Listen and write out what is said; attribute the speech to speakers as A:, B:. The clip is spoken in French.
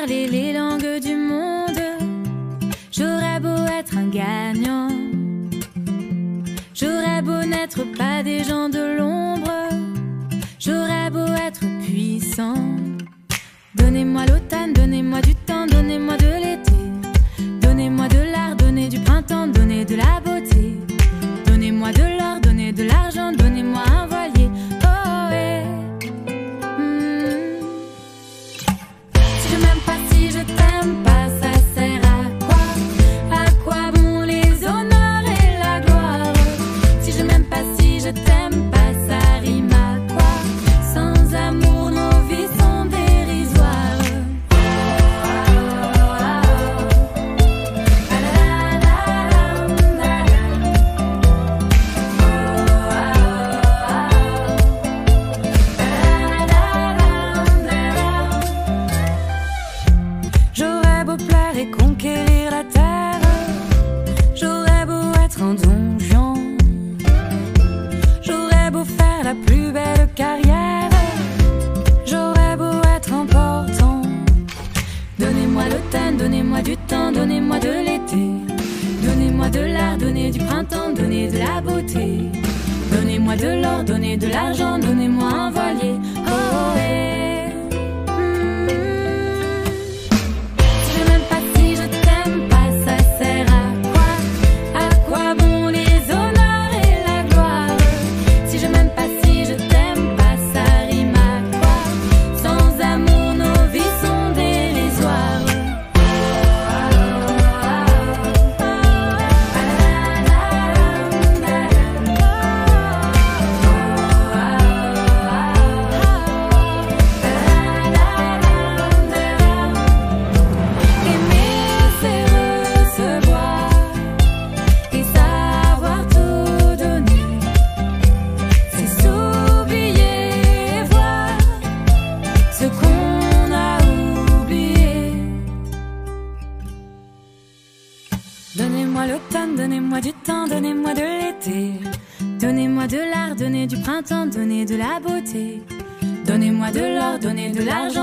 A: parler les langues du monde, j'aurais beau être un gagnant, j'aurais beau n'être pas des gens de l'ombre, j'aurais beau être puissant. Donnez-moi l'automne, donnez-moi du temps, donnez-moi de l'été, donnez-moi de l'art, donnez du printemps, donnez de la beauté, donnez-moi de l'or, donnez de l'argent, donnez-moi un voilier. Oh ouais. Si je m'aime pas, si je t'aime pas, ça sert à quoi? À quoi bon les honneurs et la gloire? Si je m'aime pas, si je t'aime pas, ça rime à quoi? Sans amour, nos vies sont dérisoires. J'aurais beau plaire et conquérir la terre, j'aurais beau être un donjon, j'aurais beau faire la plus belle carrière, j'aurais beau être important. Donnez-moi l'automne, donnez-moi du temps, donnez-moi de l'été, donnez-moi de l'art, donnez du printemps, donnez de la beauté, donnez-moi de l'or, donnez de l'argent, donnez-moi un voilier. Oh yeah. Si je m'aime pas, si je t'aime pas, ça sert à quoi? À quoi bon les honneurs et la gloire? Si je m'aime pas, si je t'aime pas, ça rime à quoi? Sans amour, nos vies sont dérisoires. Aimer, c'est recevoir et savoir tout donner, c'est s'oublier et voir ce qu'on a oublié. Donnez-moi l'automne, donnez-moi du temps, donnez-moi de l'été, donnez-moi de l'art, donnez du printemps, donnez de la beauté, donnez-moi de l'or, donnez de l'argent,